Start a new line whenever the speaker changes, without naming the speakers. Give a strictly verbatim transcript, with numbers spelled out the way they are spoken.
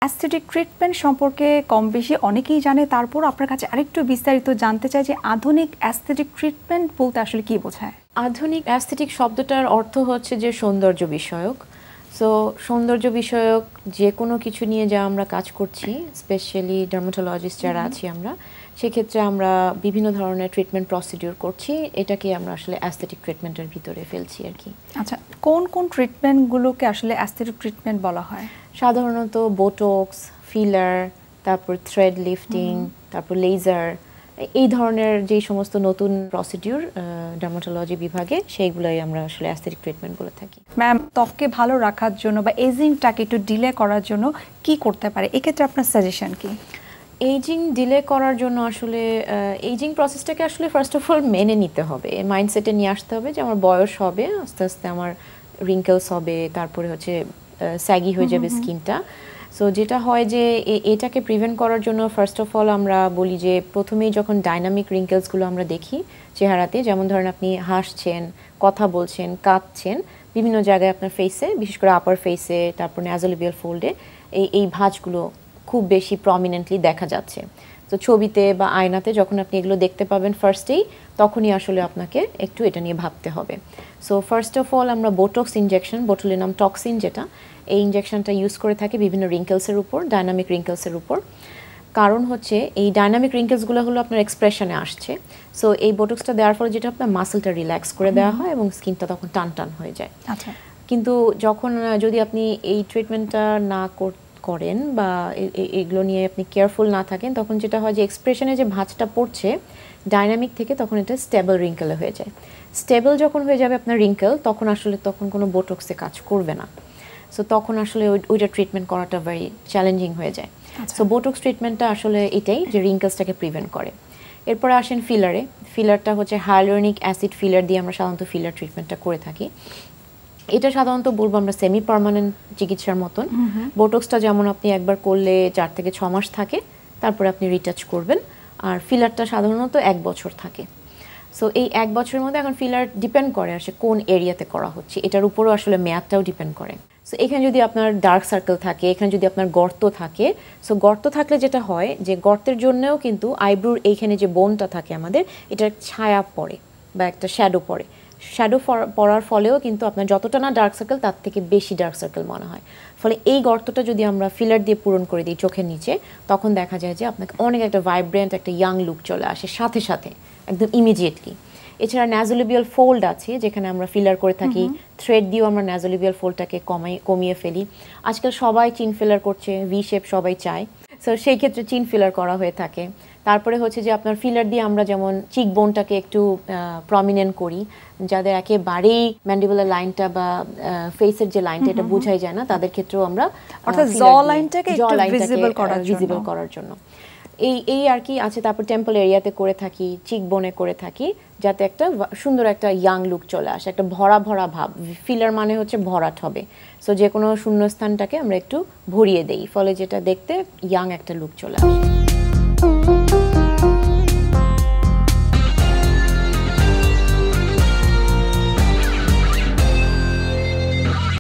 Aesthetic treatment সম্পর্কে কম বেশি অনেকেই জানে, তারপর আপনার কাছে আরেকটু বিস্তারিত জানতে চাই যে আধুনিক অ্যাস্থেটিক ট্রিটমেন্ট বলতে আসলে কি বোঝায়?
আধুনিক অ্যাস্থেটিক শব্দটার অর্থ হচ্ছে যে সৌন্দর্য বিষয়ক। সো সৌন্দর্য বিষয়ক যে কোনো কিছু নিয়ে যা আমরা কাজ করছি, স্পেশালি ডার্মাটোলজিস্ট যারা আছি আমরা, সেক্ষেত্রে আমরা বিভিন্ন ধরনের ট্রিটমেন্ট প্রসিডিউর করছি, এটাকে আমরা আসলে অ্যাস্থেটিক ট্রিটমেন্টের ভিতরে ফেলছি আর কি।
আচ্ছা, কোন কোন ট্রিটমেন্টগুলোকে আসলে অ্যাস্থেটিক ট্রিটমেন্ট বলা হয়?
সাধারণত বোটক্স, ফিলার, তারপর থ্রেড লিফটিং, তারপর লেজার, এই ধরনের যে সমস্ত নতুন প্রসিডিউর ডার্মাটোলজি বিভাগে, সেইগুলোই আমরা আসলে অ্যাস্থেটিক ট্রিটমেন্ট বলে থাকি।
ম্যাম, ত্বককে ভালো রাখার জন্য বা এজিংটাকে একটু ডিলে করার জন্য কি করতে পারে, এক্ষেত্রে আপনার সাজেশন কি?
এইজিং ডিলে করার জন্য আসলে এইজিং প্রসেসটাকে আসলে ফার্স্ট অফ অল মেনে নিতে হবে, মাইন্ডসেটে নিয়ে আসতে হবে যে আমার বয়স হবে, আস্তে আস্তে আমার রিঙ্কেলস হবে, তারপরে হচ্ছে স্যাগি হয়ে যাবে স্কিনটা। সো যেটা হয় যে এটাকে প্রিভেন্ট করার জন্য ফার্স্ট অফ অল আমরা বলি যে প্রথমেই যখন ডাইনামিক রিঙ্কেলসগুলো আমরা দেখি চেহারাতে, যেমন ধরেন আপনি হাসছেন, কথা বলছেন, কাঁদছেন, বিভিন্ন জায়গায় আপনার ফেসে, বিশেষ করে আপার ফেসে, তারপর ন্যাজোলেবিয়াল ফোল্ডে এই এই ভাঁজগুলো খুব বেশি প্রমিনেন্টলি দেখা যাচ্ছে। তো ছবিতে বা আয়নাতে যখন আপনি এগুলো দেখতে পাবেন ফার্স্টেই, তখনই আসলে আপনাকে একটু এটা নিয়ে ভাবতে হবে। সো ফার্স্ট অফ অল আমরা বোটক্স ইনজেকশন, বোটুলিনাম টক্সিন যেটা, এই ইনজেকশনটা ইউজ করে থাকি বিভিন্ন রিঙ্কেলসের উপর, ডাইনামিক রিঙ্কেলসের উপর। কারণ হচ্ছে এই ডাইনামিক রিঙ্কেলসগুলো হলো আপনার এক্সপ্রেশনে আসছে। সো এই বোটক্সটা দেওয়ার ফলে যেটা আপনার মাসেলটা রিল্যাক্স করে দেওয়া হয় এবং স্কিনটা তখন টান টান হয়ে যায়।
আচ্ছা,
কিন্তু যখন যদি আপনি এই ট্রিটমেন্টটা না করেন বা এগুলো নিয়ে আপনি কেয়ারফুল না থাকেন, তখন যেটা হয় যে এক্সপ্রেশনে যে ভাঁজটা পড়ছে ডাইনামিক থেকে, তখন এটা স্টেবল রিঙ্কেলে হয়ে যায়। স্টেবল যখন হয়ে যাবে আপনার রিঙ্কেল, তখন আসলে তখন কোনো বোটক্সে কাজ করবে না। সো তখন আসলে ওইটা ট্রিটমেন্ট করাটা ভেরি চ্যালেঞ্জিং হয়ে যায়। সো বোটক্স ট্রিটমেন্টটা আসলে এটাই যে রিঙ্কেলসটাকে প্রিভেন্ট করে। এরপরে আসেন ফিলারে। ফিলারটা হচ্ছে হাইলোরিনিক অ্যাসিড ফিলার দিয়ে আমরা সাধারণত ফিলার ট্রিটমেন্টটা করে থাকি। এটা সাধারণত বলবো আমরা সেমি পার্মানেন্ট চিকিৎসার মতন। বোটক্সটা যেমন আপনি একবার করলে চার থেকে ছ মাস থাকে, তারপরে আপনি রিটাচ করবেন। আর ফিলারটা সাধারণত এক বছর থাকে। সো এই এক বছরের মধ্যে এখন ফিলার ডিপেন্ড করে আসলে কোন এরিয়াতে করা হচ্ছে, এটার উপরও আসলে মেয়াদটাও ডিপেন্ড করে। সো এখানে যদি আপনার ডার্ক সার্কেল থাকে, এখানে যদি আপনার গর্ত থাকে, সো গর্ত থাকলে যেটা হয় যে গর্তের জন্যও কিন্তু আইব্রুর এইখানে যে বোনটা থাকে আমাদের, এটার ছায়া পড়ে বা একটা শ্যাডো পড়ে। শ্যাডো পড়ার ফলেও কিন্তু আপনার যতটা না ডার্ক সার্কেল, তার থেকে বেশি ডার্ক সার্কেল মনে হয়। ফলে এই গর্তটা যদি আমরা ফিলার দিয়ে পূরণ করে দিই চোখের নিচে, তখন দেখা যায় যে আপনাকে অনেক একটা ভাইব্রেন্ট একটা ইয়াং লুক চলে আসে সাথে সাথে, একদম ইমিডিয়েটলি। এছাড়া ন্যাজোলেবিয়াল ফোল্ড আছে, যেখানে আমরা ফিলার করে থাকি, থ্রেড দিয়েও আমরা ন্যাজোলেবিয়াল ফোল্ডটাকে কমাই কমিয়ে ফেলি। আজকাল সবাই চিন ফিলার করছে, ভি শেপ সবাই চায়, সো সেই ক্ষেত্রে চিন ফিলার করা হয়ে থাকে। তারপরে হচ্ছে যে আপনার ফিলার দিয়ে আমরা যেমন চিক বোনটাকে একটু প্রমিনেন্ট করি, যাদের একেবারেই ম্যান্ডিবুলার লাইনটা বা ফেসের যে লাইনটা এটা বোঝাই যায় না, তাদের ক্ষেত্রেও আমরা
অর্থাৎ জ লাইনটাকে একটু ভিজিবল করার জন্য
ভিজিবল করার জন্য এই এই আর কি আছে। তারপর টেম্পল এরিয়াতে করে থাকি, চিক বোনে করে থাকি, যাতে একটা সুন্দর একটা ইয়াং লুক চলে আসে, একটা ভরা ভরা ভাব। ফিলার মানে হচ্ছে ভরাট হবে। সো যে কোনো শূন্যস্থানটাকে আমরা একটু ভরিয়ে দেই, ফলে যেটা দেখতে ইয়াং একটা লুক চলে আসে।